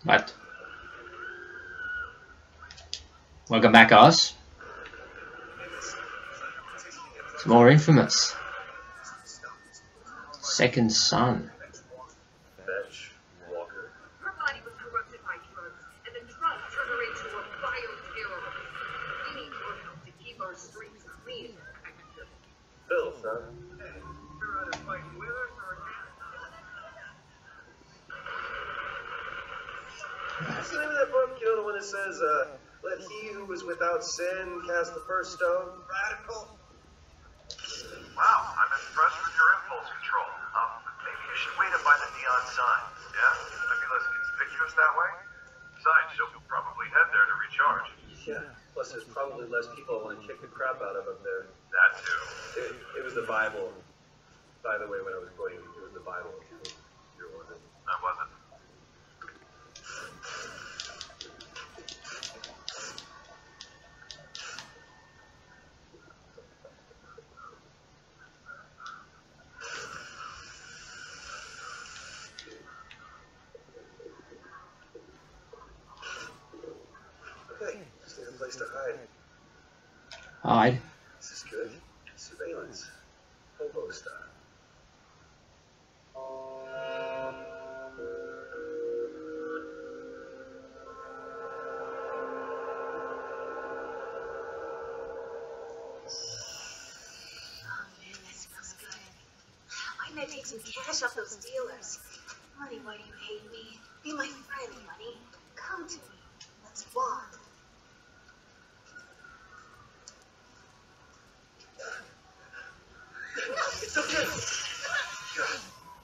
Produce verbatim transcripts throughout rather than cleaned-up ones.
What? Welcome back, guys. It's more Infamous. Second Son. Fetch Walker. Her body was corrupted by drugs, and the drugs turned her into a bioterrorist. We need your help to keep our streets clean. Phil, son. You're either fighting with us or against us. What's the name of that book? You know, the one that says, uh, let he who was without sin cast the first stone? Radical. Wow, I'm impressed with your impulse control. Um, maybe you should wait up by the neon sign. Yeah? Might be less conspicuous that way. Besides, you'll probably head there to recharge. Yeah. Plus, there's probably less people I want to kick the crap out of up there. That too. It, it was the Bible. By the way, when I was quoting, it was the Bible. You wasn't. I wasn't. Okay, just need a place to hide. Hide. This is good. Surveillance. Hobo style. I might take some cash off those dealers. Money, why do you hate me? Be my friend, Money. Come to me. Let's bond. It's okay. God.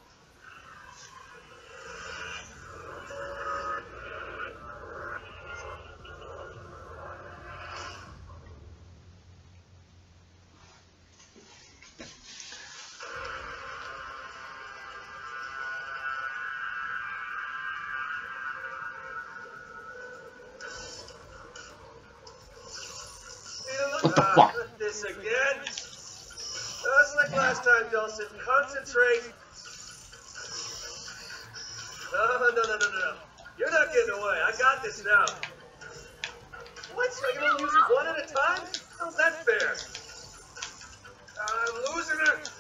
What the fuck? This again? Just like last time, Dawson. Concentrate. No, no, no, no, no, no. You're not getting away. I got this now. What? I can only use it one at a time? How's that fair? I'm losing it.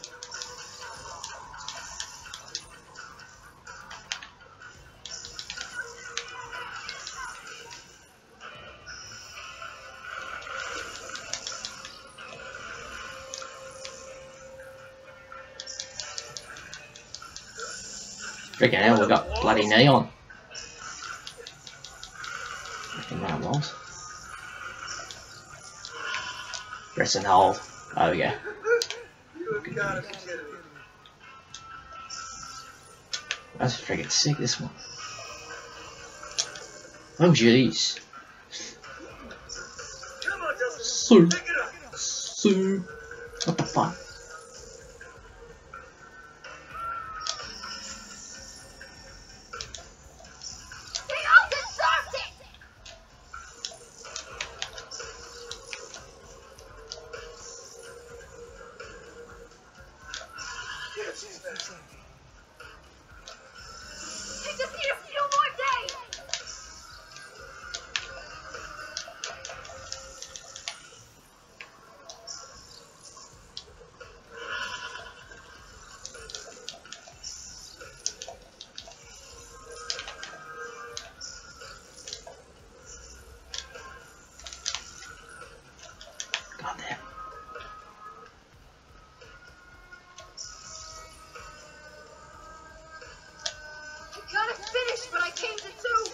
Freaking hell, we got bloody neon. I think that was. Press and hold. Oh yeah. You have got to be kidding me. That's freaking sick, this one. Oh jeez. Come on, Dawson. So, Pick it up. so, what the fuck? They all deserved it! Yeah, she's back. I just need a few more days! God damn. I gotta finish what I came to do!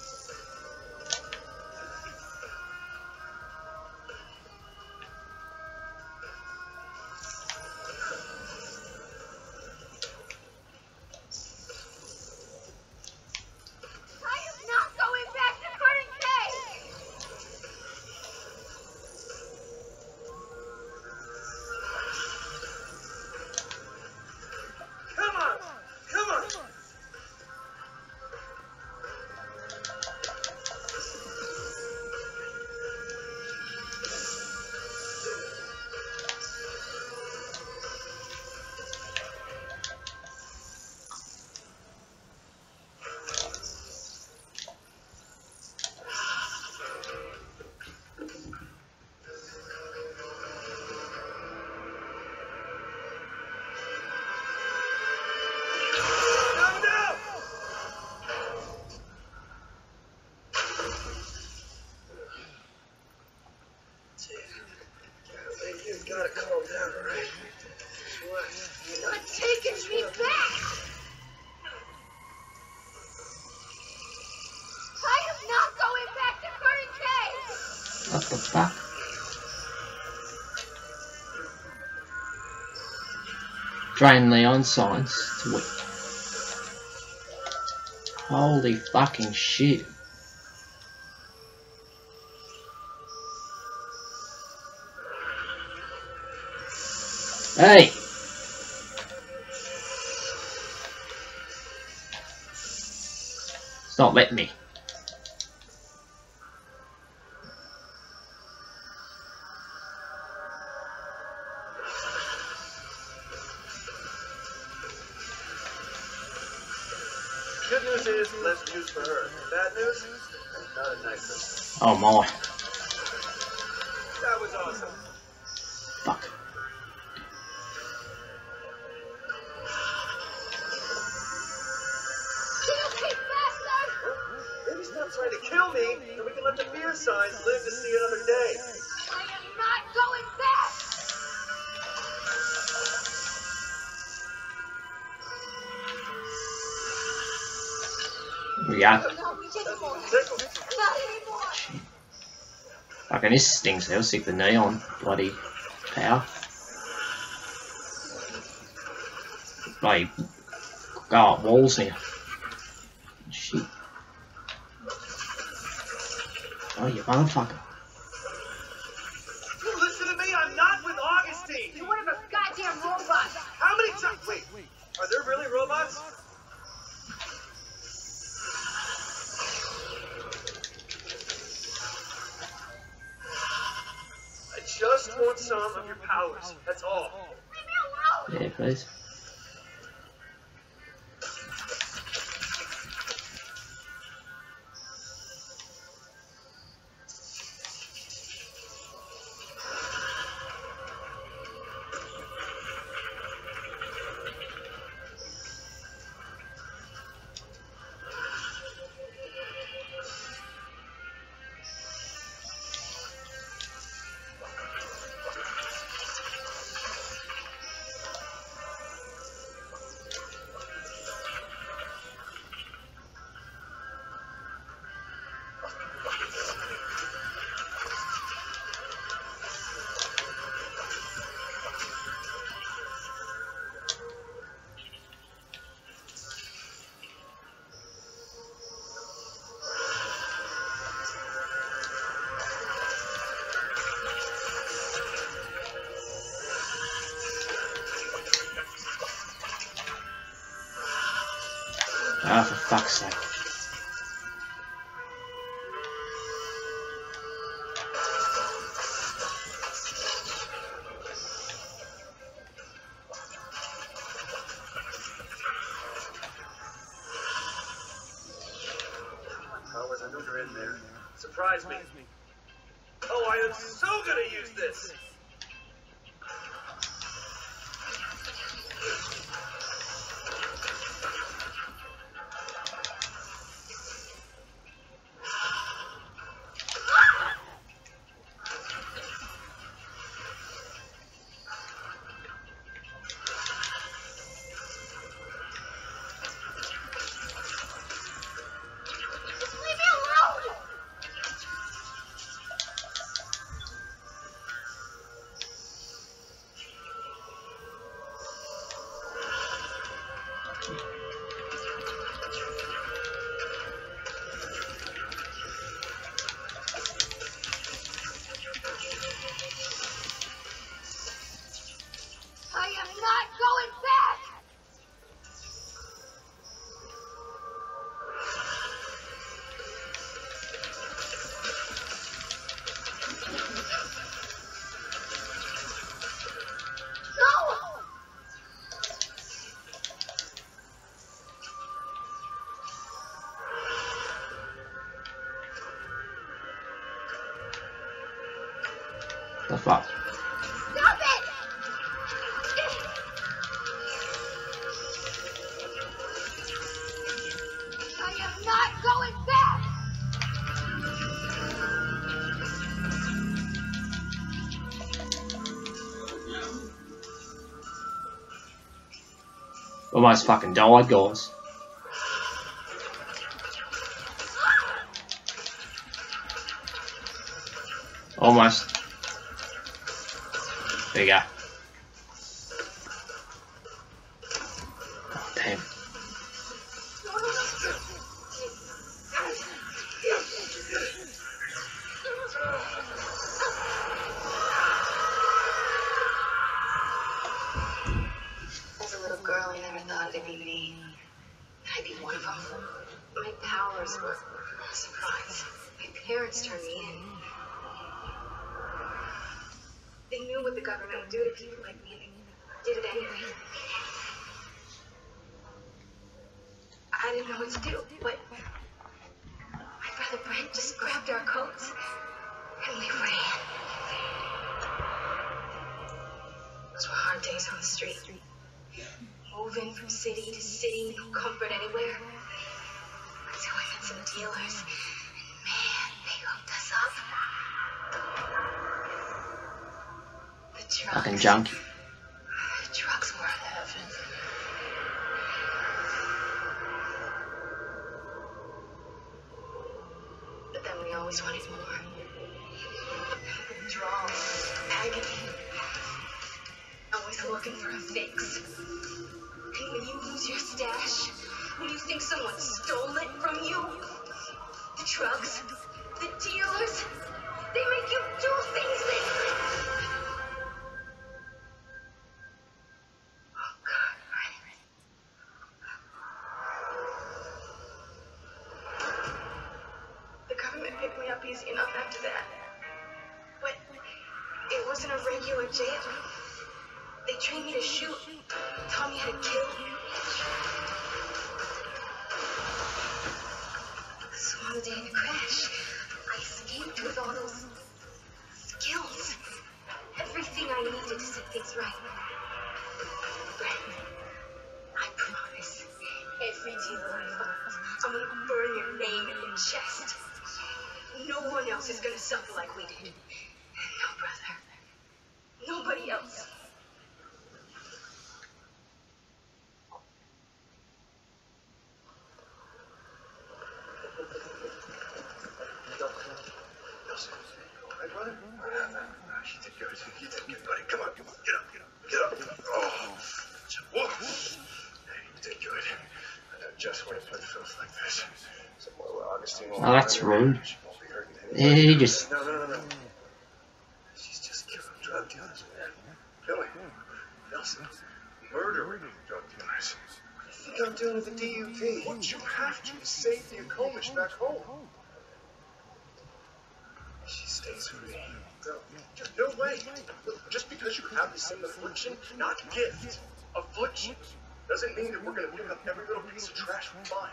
I am not going back to current day! Come on! Come on! the fuck? Drain neon signs to wit. Holy fucking shit. Hey! It's not letting me. Good news is less news for her. Bad news? Not a nice one. Oh my. That was awesome. Fuck. Maybe stop trying to kill me, and we can let the fear signs live to see another day. I am not going back! Yeah. Not anymore. Tickle. Not anymore. Fucking this stings. They'll stick the neon bloody power. Bloody go up walls now. Shit. Oh, you motherfucker. You listen to me, I'm not with Augustine. You're one of those goddamn robots. How many times? Wait, are there really robots? I just want some of your powers. That's all. Leave me alone! Yeah, please. Ah, for fuck's sake. Powers, I know you're in there. Surprise me. Oh, I am so gonna use this. Leave me alone! I am not going back! No! The fuck? Stop it! I am not going back! Almost fucking died, guys. Almost. There you go. Oh, damn. As a little girl, I never thought it'd be me. I'd be one of them. My powers were a surprise. My parents turned me in. They knew what the government would do to people like me, and they did it anyway. I didn't know what to do, but my brother Brent just grabbed our coats, and we ran. Those were hard days on the street. Moving from city to city, no comfort anywhere. Until I met some dealers, and man, they hooked us up. The drugs. Fucking junkie. The drugs were heaven. But then we always wanted more. Withdrawal, agony. Always looking for a fix. And when you lose your stash, when you think someone stole it from you, the drugs, the dealers, they make you do things that... Oh, God, Brent. The government picked me up easy enough after that. But it wasn't a regular jail. They trained me to shoot, taught me how to kill. So on the day of the crash, I escaped with all those skills. Everything I needed to set things right. Brent, I promise, every dealer I find, I'm gonna burn your name in your chest. No one else is gonna suffer like we did. No, brother. Nobody else. You did good. You did good, buddy. Come on, come on. Get up, get up, get up. Oh, whoa. Hey, you did good. I know just what it feels like this. Somewhere where Augustine will Oh, that's rude. she won't be hurting Yeah, anyone. he just. No, no, no, no. She's just killing drug dealers, man. Killing. Nelson. Murdering drug dealers. What do you think I'm doing with the D U P? What you have to to save the Akomish back home. She stays with me. No, no way. Just because you have the same affliction, not gift, affliction, doesn't mean that we're going to pick up every little piece of trash we find.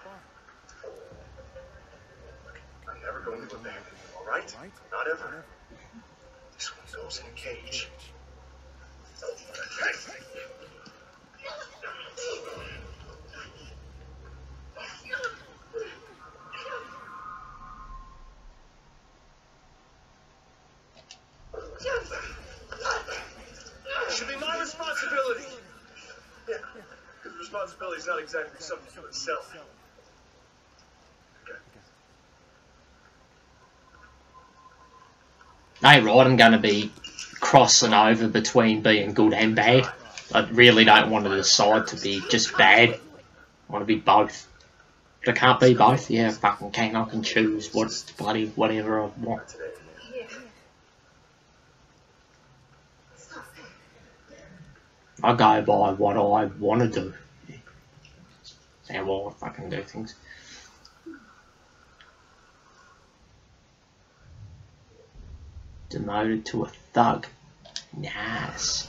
Look, I'm never going to abandon you, all right? Not ever. This one goes in a cage. Okay. It should be my responsibility. Yeah, because responsibility is not exactly something you excel at. Okay. Hey, right, I'm gonna be crossing over between being good and bad. I really don't want to decide to be just bad. I want to be both. But I can't be both. Yeah, I fucking can. I can choose what bloody whatever I want. Yeah. I go by what I want to do. And how I fucking do things. Demoted to a thug. Nice.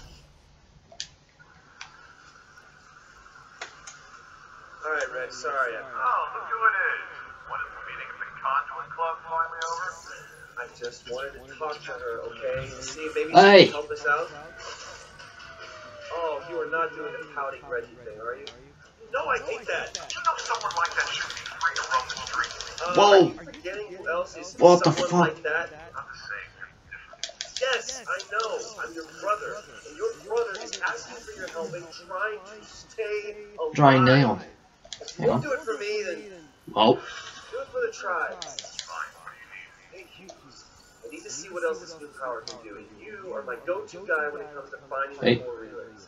Alright, Red, sorry. I, Oh, look who it is. What is the meeting at the Conduit Club finally over? I just wanted to talk to her, okay? See if maybe Hey. she can help us out. Oh, you are not doing the pouting Reggie thing, are you? No, I hate that. You know someone like that should be free to roam the streets. Uh, Whoa. Are you forgetting who else is What the someone fuck? like that? Not the same. Yes, I know. I'm your brother. And your brother is asking for your help and trying to stay alive. Drain down. If you won't do it for me, then Oh. do it for the tribe. Fine, what do you need? Hey, you. I need to see what else this new power can do, and you are my go-to guy when it comes to finding Hey. the four relays.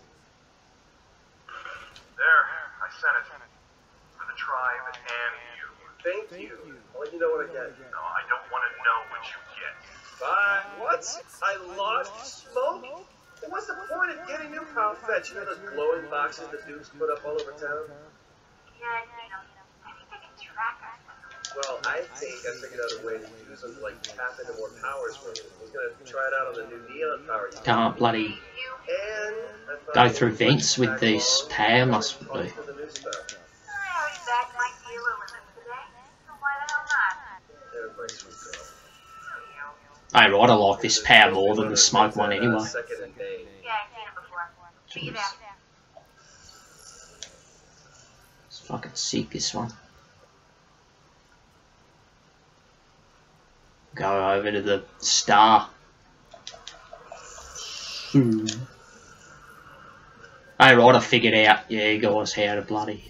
There, I sent it. For the tribe and you. Thank you. I'll let you know what I get. No, I don't want to know what you get. Bye. What? I lost smoke? Well, what's the point of getting new power fetch? You know those glowing boxes the dudes put up all over town? Yeah, you know, I think they can track us. Well, I think I figured out a way to use them to, like, tap into more powers from you. I was gonna try it out on the new neon power. you Can't bloody And I thought go I through would vents with back this along power, and must talk be. to the new stuff. I already bagged my dealer with him today, so why the hell not? They're my sweet girl. Hey, right, I like this power more than the smoke one anyway. Second and Maine. Yeah, I've seen it before. See you there. It's fucking sick, this one. Go over to the star. Hmm. Hey, right, I figured out, yeah, guys, how to bloody...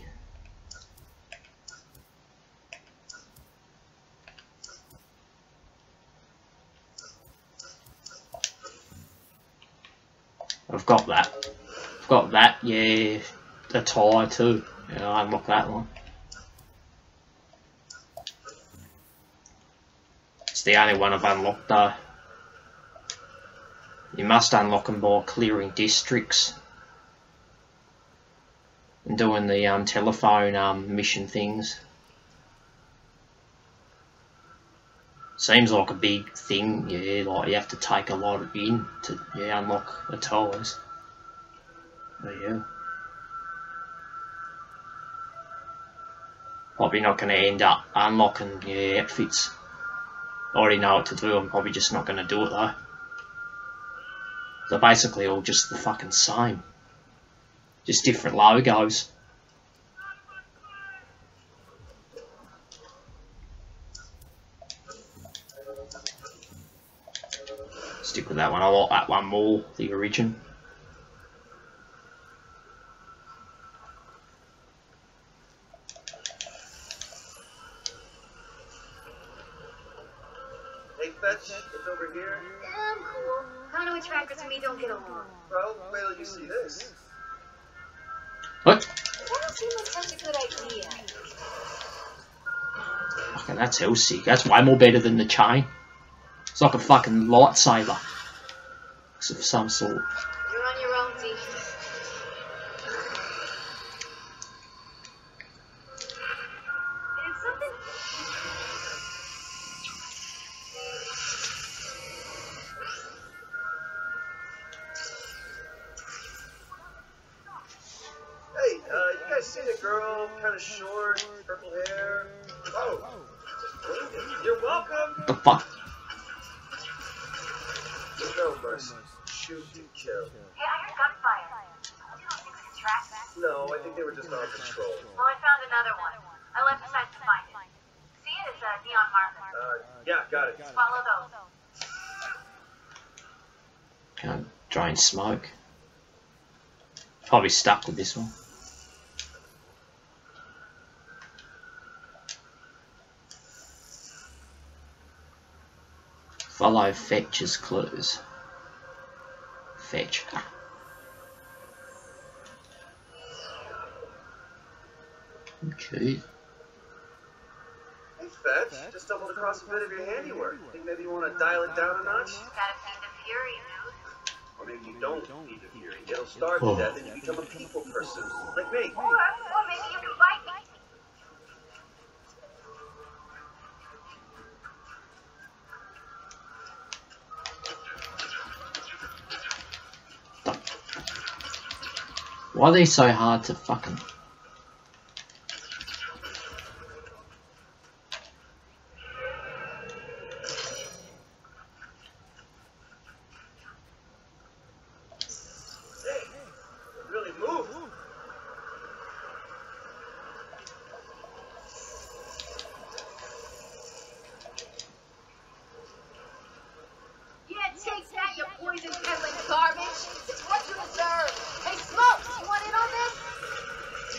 I've got that. I've got that, yeah, the tyre too. Yeah, I unlock that one. It's the only one I've unlocked though. You must unlock them by clearing districts and doing the um, telephone um, mission things. Seems like a big thing, yeah, like you have to take a lot in to yeah, unlock the tyres. But yeah. Probably not going to end up unlocking yeah, outfits. I already know what to do, I'm probably just not going to do it though. They're basically all just the fucking same. Just different logos. Stick with that one, I like that one more, the origin. Hey, Fetch, it's over here. Yeah, I'm cool. Conduit trackers and me don't get along. Well, wait till you see this. What? That don't seem like such a good idea. Okay, that's hell sick. That's way more better than the chain. It's like a fucking lightsaber of some sort. You're on your own, D. It's something. Hey, uh, you guys seen a girl, kind of short, purple hair? Oh, you're welcome. What the fuck? No mercy. Shoot to kill. Hey, I heard gunfire. You don't think we can track that? No, I think they were just on patrol. Well, I found another one. I left the site to find it. See it? It's a neon marker. Uh, yeah, got it. Follow those. Can't drain smoke. Probably stuck with this one. Follow Fetch's clues. Fetch. Okay. Hey, Fetch, just stumbled across a bit of your handiwork. Think maybe you want to dial it down a notch? Gotta feed the fury, dude. Or maybe you don't need the fury. It'll starve Oh. to death and you become a people person. Like me. Or, or maybe you can bite me. Why are they so hard to fucking... Hey, really move. Yeah, take that, you poison peddling garbage. It's what you deserve. Hey, Smoke, you want in on this?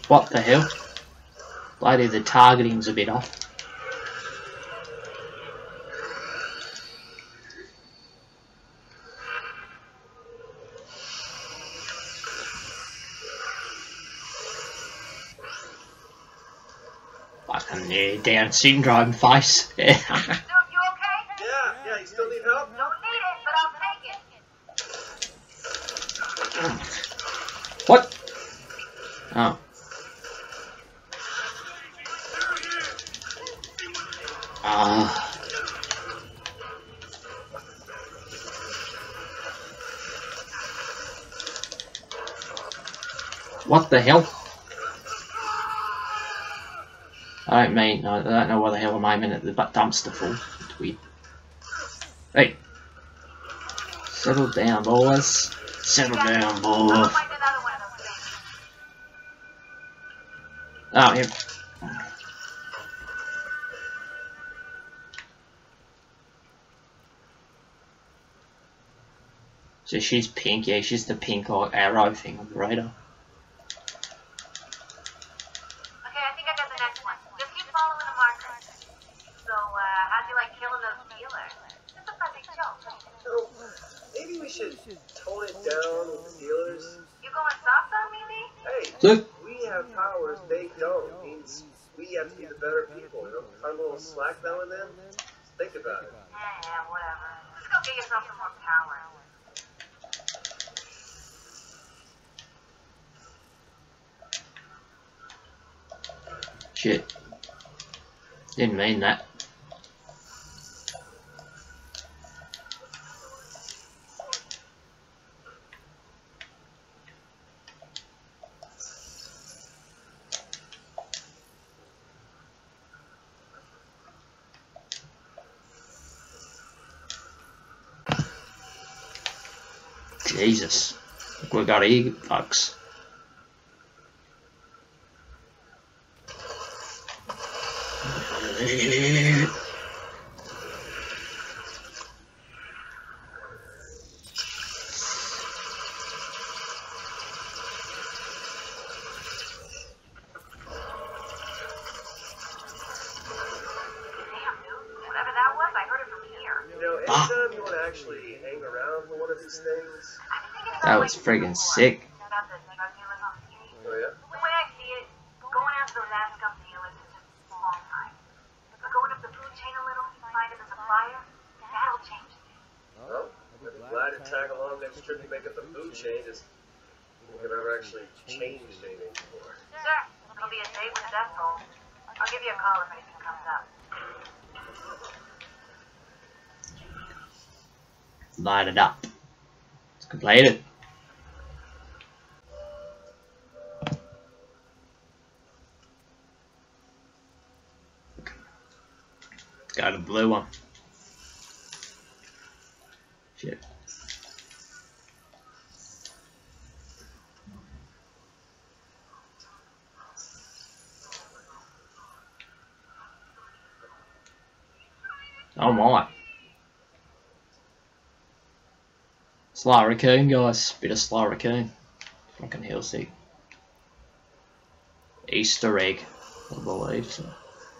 What the hell? Lady, the targeting's a bit off. Fucking yeah, Down syndrome face. Dude, you okay? Yeah, yeah, you still need help? Don't need it, but I'll take it. What? Oh. Ah. What the hell? I don't mean, I don't know why the hell I'm aiming at the dumpster for. It's weird. Hey. Settle down, boys. Settle down, boys. Oh, him. So she's pink, yeah, she's the pink like arrow thing on the radar. Okay, I think I got the next one. Just keep following the marker. So, uh, how'd you like killing those dealers? Just a perfect joke. So, maybe we should tone it down with the dealers. You going soft on me, B? Hey, Look. we have powers, they don't. It means we have to be the better people, you know? Cut a little slack now and then. Just think about it. Yeah, yeah, whatever. Just go get yourself some more power. Shit. Didn't mean that. Jesus. We got ear fucks. That was friggin' sick. Oh, yeah? The way I see it, going after those ass scum dealers is just a small time. But going up the food chain a little, finding the supplier, that'll change things. Well, I'd be glad to tag along next trip to make up the food chain. Just think I've ever actually changed anything before. Sure, it'll be a date with Death Toll. I'll give you a call if anything comes up. Light it up. It's completed. Got a blue one. Shit. Oh my. Sly Raccoon, guys. Bit of Sly Raccoon. Fucking hell sick. Easter egg, I believe so.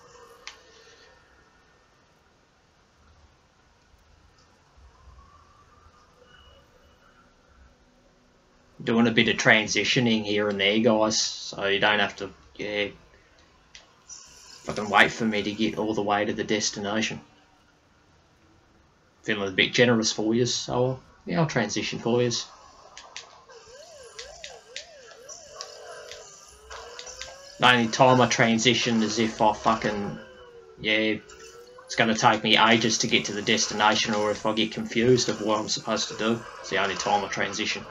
Doing a bit of transitioning here and there, guys, so you don't have to, yeah, fucking wait for me to get all the way to the destination. Feeling a bit generous for you, so yeah, I'll transition for you. The only time I transition is if I fucking, yeah, it's going to take me ages to get to the destination, or if I get confused of what I'm supposed to do. It's the only time I transition.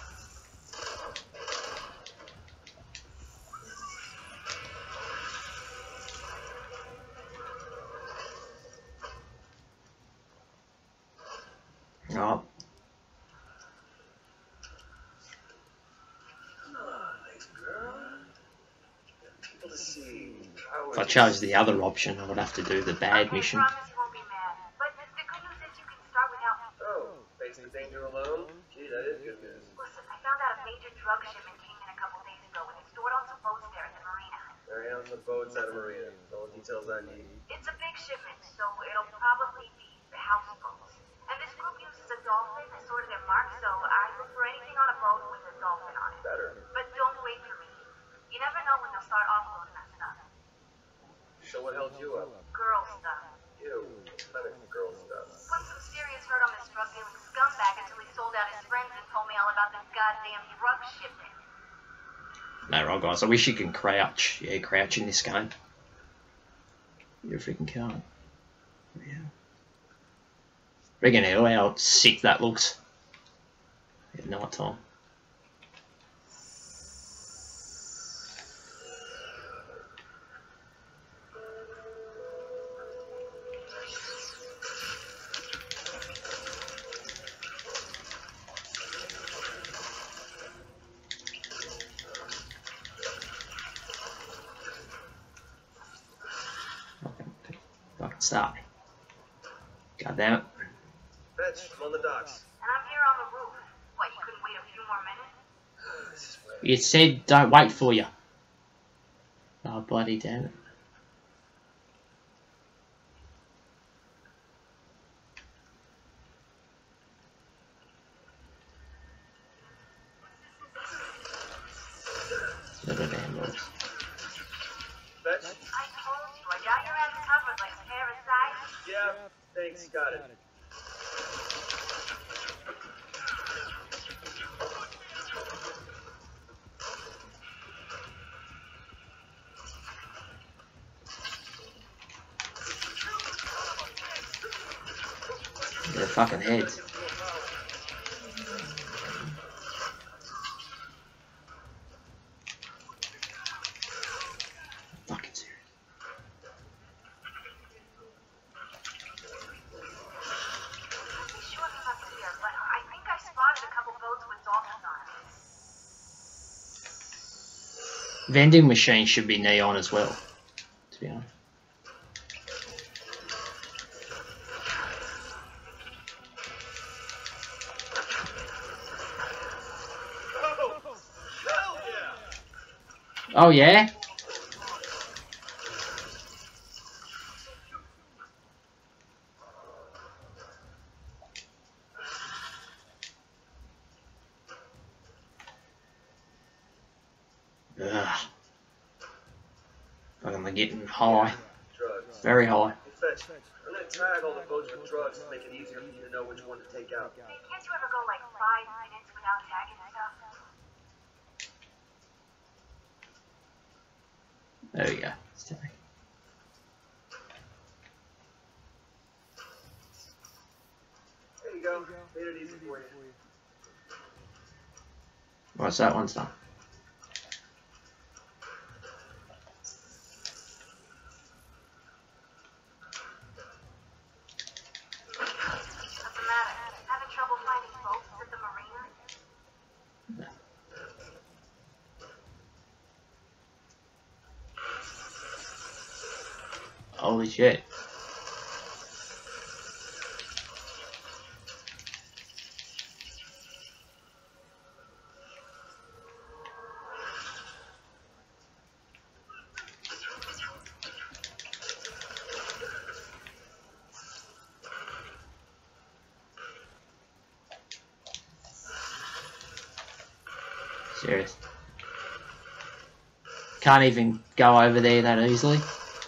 Oh. If I chose the other option, I would have to do the bad okay, mission. Promise you won't be mad. But the, the good news is you can start without me. Oh, face the danger alone? Gee, that is good news. Listen, I found out a major drug shipment came in a couple days ago, and it's stored on some boats there. details I need. It's a big shipment, so it'll probably be the houseboats. And this group uses a dolphin as sort of their mark, so I look for anything on a boat with a dolphin on it. Better. But don't wait for me. You never know when they'll start offloading that stuff. So what held you up? Girl stuff. You. What kind of girl stuff? Put some serious hurt on this drug-dealing scumbag until he sold out his friends and told me all about this goddamn drug shipment. No, right, guys. I wish you can crouch. Yeah, crouch in this game. You freaking can't. Yeah. Freaking hell, how sick that looks. At night time. Fucking stop me. God damn it. Fetch, I'm on the docks. And I'm here on the roof. What, you couldn't wait a few more minutes? This is where It said don't wait for you. Oh, bloody damn it. Little damn dogs. Fetch? I told you, I got your ass covered like a pair of sides. Yeah, thanks, got it. Their fucking heads. Fucking serious. I'm not sure if I'm clear, but I think I spotted a couple boats with dolphins on it. Vending machines should be neon as well, to be honest. Oh yeah? Ugh. Fucking I'm getting high. Drugs. Very high. Fetch, I'm gonna tag all the boats with drugs to make it easier for you to know which one to take out. Hey, can't you ever go like five minutes without tagging stuff? There we go. Let's take it. There you go. Made it easy for you. What's that one's done? What's the matter? Having trouble finding boats at the marina? Holy shit. Serious. Can't even go over there that easily.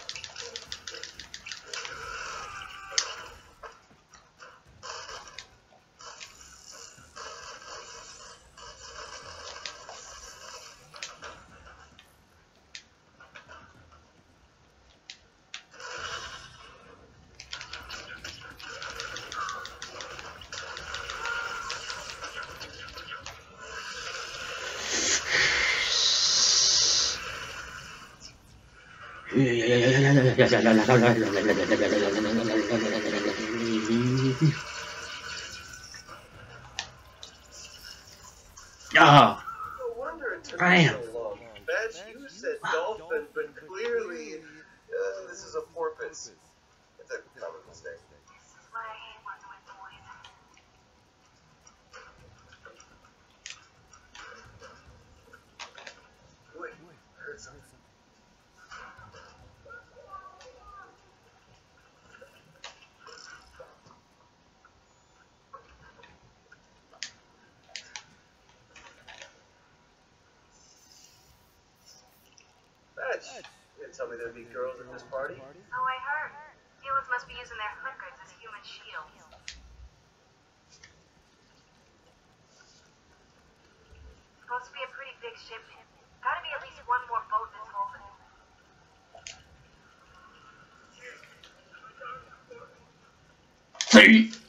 Ah, No wonder it took Damn. so long. Fetch, you said dolphin, but clearly uh, this is a porpoise. It's a common mistake. This is what I hate working with boys. Wait, I heard something. Fetch. You didn't tell me there'd be girls at this party. Oh, I heard. Humans must be using their hookers as human shields. Supposed to be a pretty big shipment. Gotta be at least one more boat that's holding it. See?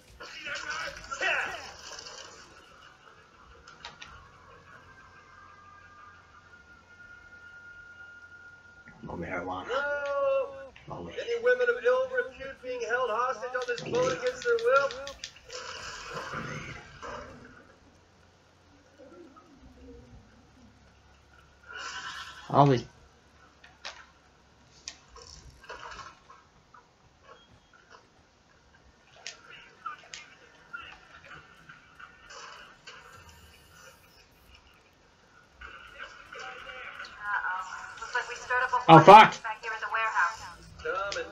No marijuana. No! No weed. Any women of ill repute being held hostage on this boat against their will? Holy. Uh-oh. Looks like we stirred up a Oh, war fuck. back here at the warehouse. Coming.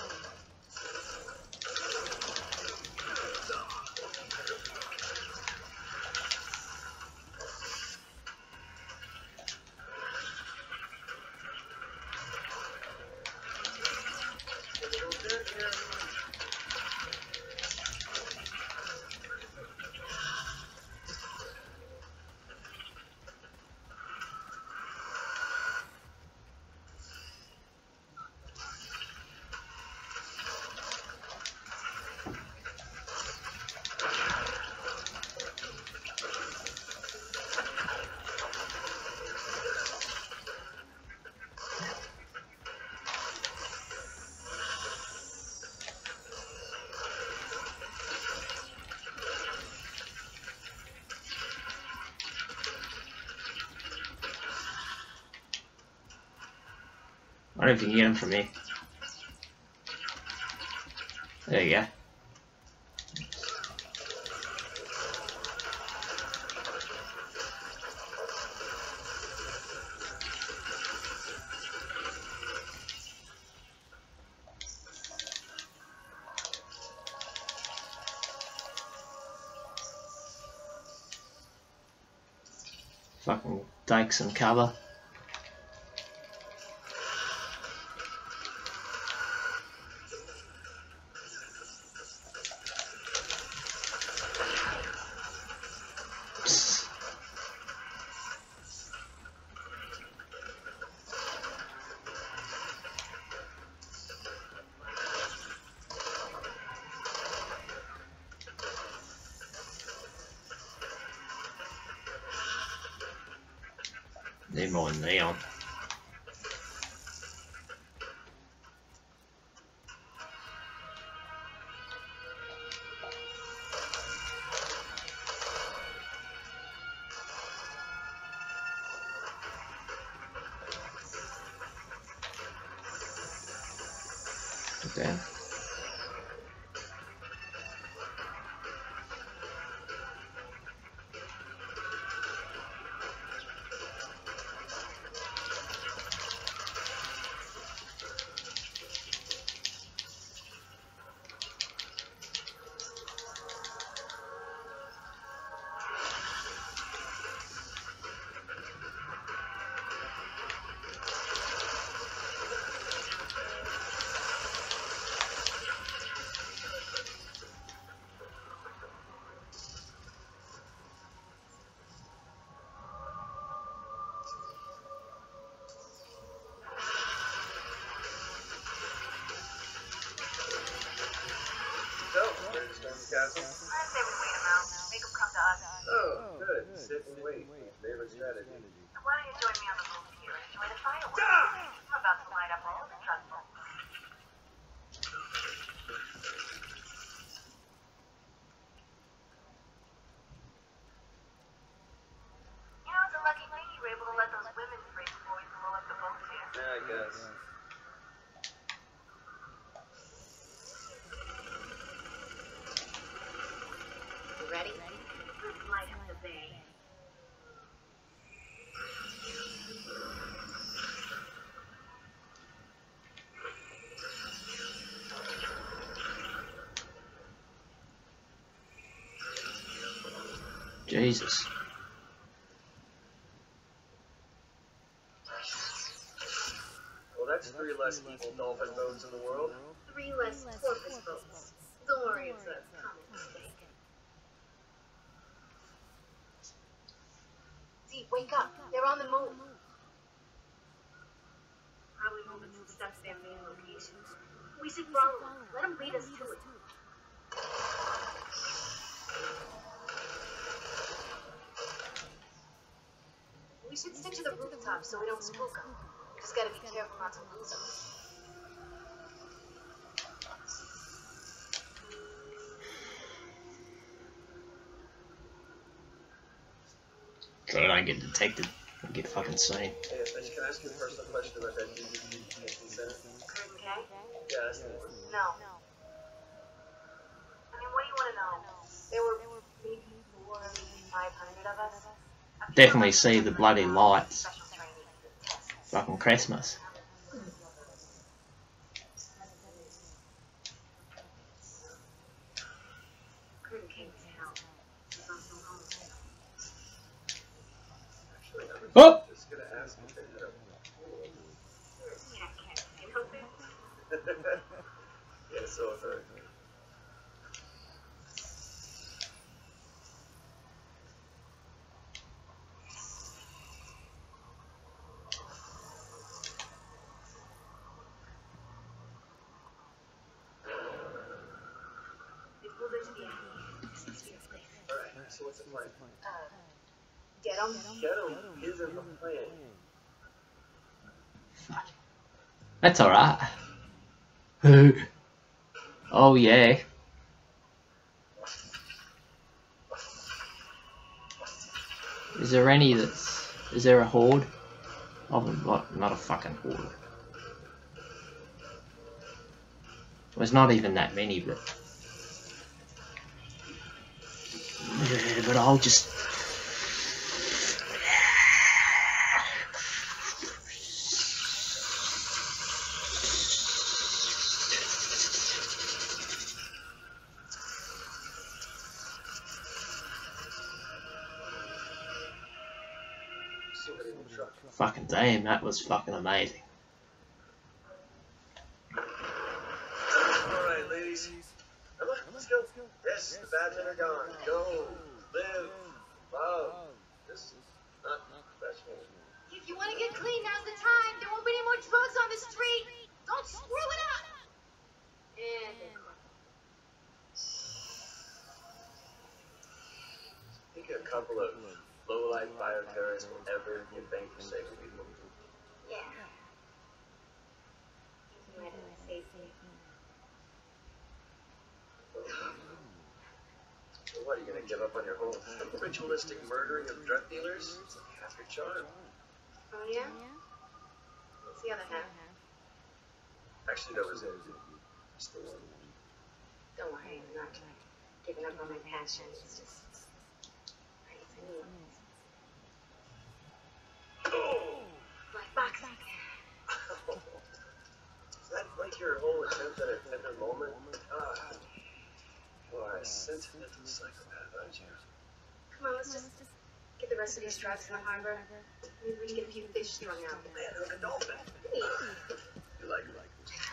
I don't know if you can get them from me. There you go. Fucking take some cover. Need more neon. Okay. So, ready to storm the castle? I say we wait him out. Make him come to us. Oh, good. Sit and wait. My favorite strategy. Why don't you join me on the roof here and enjoy the fireworks? Ah! I'm about to light up all the truck bolts. You know, it's a lucky thing you were able to let those women free before we blew up the boat here. Yeah, I guess. Ready? Let's light up the bay. Jesus. Well, that less evil dolphin boats in the world. Three less porpoise boats. Don't worry, it's a common mistake. Zeke, wake up. They're on the move. Probably moving some stuff to their main location. We should follow them. Let them lead us to it. We should stick to the rooftop so we don't spook them. Just gotta be careful not to lose them. So I don't get detected. I get fucking seen. Hey, Fish, can I ask you a personal question about that D U P detention center? Curtin K? Yeah, that's the one. No. I mean, what do you want to know? There were maybe four, maybe five hundred of us. Definitely see the bloody lights. Special training tests. Fucking Christmas. Curtin K was hell. He's on some home. Actually, I was Oh! just gonna ask if they had a pool. Cat cat. You know that? Yeah, so I've heard. They pulled into the alley. This must be the place. Alright, so what's the plan? Uh, get them? Get him isn't the plan. Fuck. That's alright. Oh yeah. Is there any that's... Is there a horde? Oh, what? Not a fucking horde. There's not even that many, but... Yeah, but I'll just... Somebody in the truck. Fucking damn, that was fucking amazing. Alright, ladies. Come on, let's go. Yes, the bad men are gone. Go, live, love. This is not professional. If you want to get clean, now's the time. There won't be any more drugs on the street. Don't screw it up. And Think a couple of low-life bioterrorists will ever give bank for safe people. yeah. You might have safety. So what, are you gonna give up on your whole ritualistic murdering of drug dealers? It's like half your charm. Oh yeah? What's the other half? Actually, that was it. It's the one. Don't worry, I'm not giving up on my passion. It's just crazy. Oh! Like boxing. Is that like your whole attempt at a tender moment? Ah. Boy, a sentimental psychopath, aren't you? Come on, let's just get the rest of these drugs in the harbor. Maybe we can get a few fish strung out. Man, like a dolphin. Hey. You like it?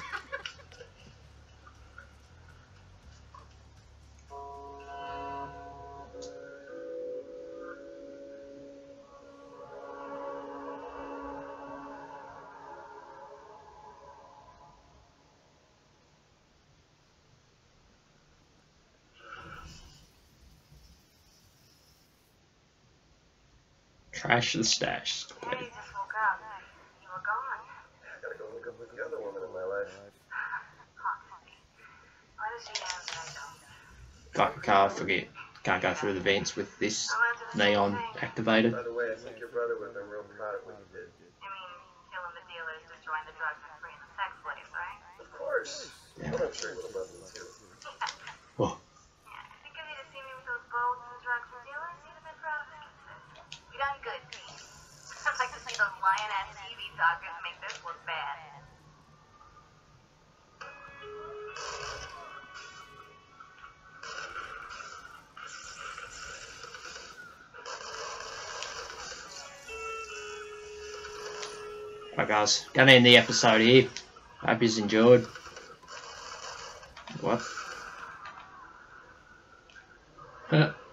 Trash the stash. Hey, just woke up. You were gone. I gotta go look up with the other woman in my life. Why does she have that? Fucking car, forget. Can't go through the vents with this neon activated. By the way, I think your brother would have been real proud of what you did. You mean killing the dealers, destroying the drugs, and freeing the sex slaves, right? Of course. Yeah. But I'm sure he would have loved me too. Oh, Yeah, I think if he'd have seen me with those boats and drugs and dealers, he'd have been proud of me. We done good, Pete. I'd like to see those lion-ass T V talkers make this look bad. right guys, gonna end the episode here. Hope you enjoyed. What? Huh.